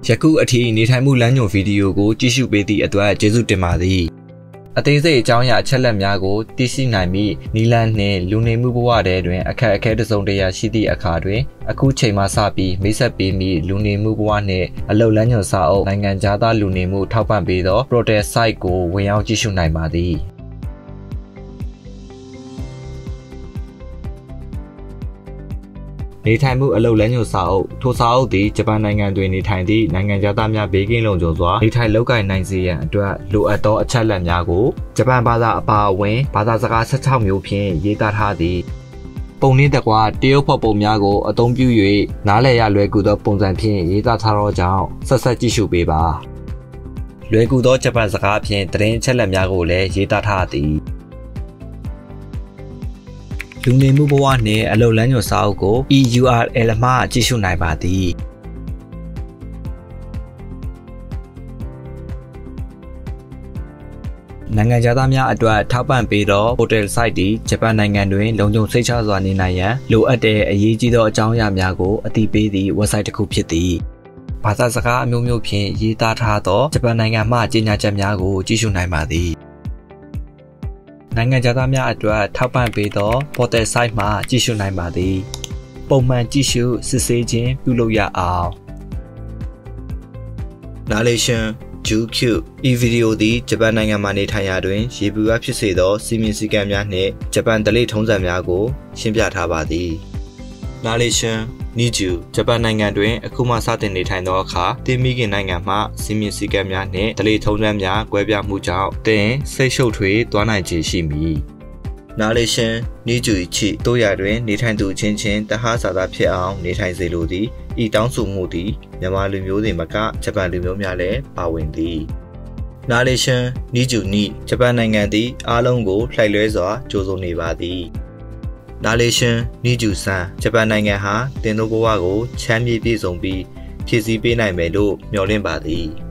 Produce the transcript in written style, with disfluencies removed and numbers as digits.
ယခုအထိနေထိုင်မှုလမ်းညွှန်ဗီဒီယိုကိုကြည့်ရှုပေးသည့်အတွက်ကျေးဇူးတင်ပါသည်အသေးစိတ်အကြောင်းအရာအချက်လက်များကိုသိရှိနိုင်ပြီးနီလန်နှင့်လူနေမှုဘဝထဲတွင်အခက်အခဲတစုံတရာရှိသည့်အခါတွင်အခုချိန်မှစပြီးမိတ်ဆက်ပေးမည့်လူနေမှုဘဝနှင့်အလုပ်လမ်းညွှန်စာအုပ်နိုင်ငံခြားသားလူနေမှုထောက်ပံ့ပေးသော Protest Site ကိုဝင်ရောက်ကြည့်ရှုနိုင်ပါသည်နေထိုင်မှုအလုပ်လမ်းညွှန်စာအုပ်ထိုစာအုပ်သည်ဂျပန်နိုင်ငံတွင်နေထိုင်သည့်နိုင်ငံသားများဘေးကင်းလုံခြုံစွာနေထိုင်လုပ်ကိုင်နိုင်စေရန်အတွက်လိုအပ်သောအချက်အလက်များကိုဂျပန်ဘာသာအပါအဝင်ဘာသာစကား16မျိုးဖြင့်ရေးသားထားသည်ပုံနှင့်တကွတရုတ်ဖော်ပုံများကိုအသုံးပြု၍နားလည်ရလွယ်ကူသောပုံစံဖြင့်ရေးသားထားသောကြောင့်ဆက်ကြည့်ရှုပေးပါလွယ်ကူသောဂျပန်စကားဖြင့်သတင်းအချက်အလက်များကိုလည်းရေးသားထားသည်လူနေမှုဘဝနှင့်အလုပ်လမ်းညွှန်စာအုပ်ကို EURL မှကြည့်ရှုနိုင်ပါသည်နိုင်ငံသားများအတွက်ထောက်ပံ့ပေးသော Hotel Site သည်ဂျပန်နိုင်ငံတွင်လုံခြုံစိတ်ချစွာနေနိုင်ရန်လိုအပ်တဲ့အရေးကြီးသောအကြောင်းအရာများကိုအသိပေးသည့် website တစ်ခုဖြစ်သည်ဘာသာစကားအမျိုးမျိုးဖြင့်ရေးသားထားသောဂျပန်နိုင်ငံမှကြေညာချက်များကိုကြည့်ရှုနိုင်ပါသည်နိုင်ငံသားများအတွက်ထောက်ပံ့ပေးသော Portal Site မှာကြည့်ရှုနိုင်ပါသည်ပုံမှန်ကြည့်ရှုစစ်ဆေးခြင်းပြုလုပ်ရအောင် Narration GQ e-video သည်ဂျပန်နိုင်ငံမှာနေထိုင်ရာတွင်ရေပူအားဖြစ်စေသောစီမင်းစည်းကမ်းများနှင့်ဂျပန်ဓလေ့ထုံးစံများကိုရှင်းပြထားပါသည် Narration Niju ဂျပန်နိုင်ငံတွင်အခုမှစတင်နေထိုင်သောအခါတင်မိခင်နိုင်ငံမှစီမင်းစည်းကမ်းများနှင့်ဓလေ့ထုံးစံများကွဲပြားမှုကြောင့်တင်စိတ်ရှုပ်ထွေးသွားနိုင်ခြင်းရှိမည် Narration Niju ချိတို့ရတွင်နေထိုင်သူချင်းချင်းတဟဆာသာဖြစ်အောင်နေထိုင်စေလိုသည်ဤတောင်းဆိုမှုသည်မြန်မာလူမျိုးတွေမကဂျပန်လူမျိုးများလည်းပါဝင်သည် Narration Niju ni ဂျပန်နိုင်ငံသည်အားလုံးကိုလှိုက်လွဲစွာကြိုးစုံနေပါသည် Narration Niju san ဂျပန်နိုင်ငံဟာတင်တို့ဘဝကိုချမ်းမြေ့ပြည့်စုံပြီးဖြည့်ဆည်းပေးနိုင်မယ်လို့မျှော်လင့်ပါသည်